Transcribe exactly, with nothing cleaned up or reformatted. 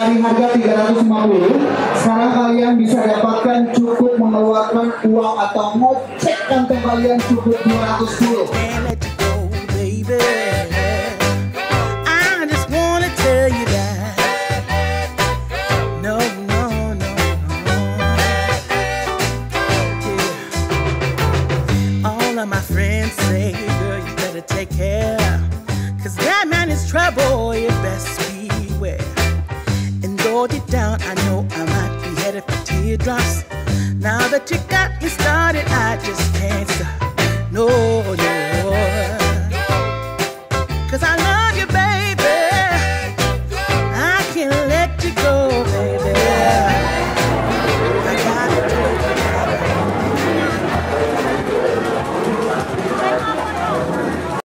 Dari harga tiga ratus lima puluh, sekarang kalian bisa dapatkan cukup mengeluarkan uang atau ngocek kantong kalian cukup dua ratus sepuluh. My friends say, girl, you better take care, cause that man is trouble, you best beware. And though deep down I know I might be headed for teardrops, now that you got me started, I just can't stop. No, no, cause I love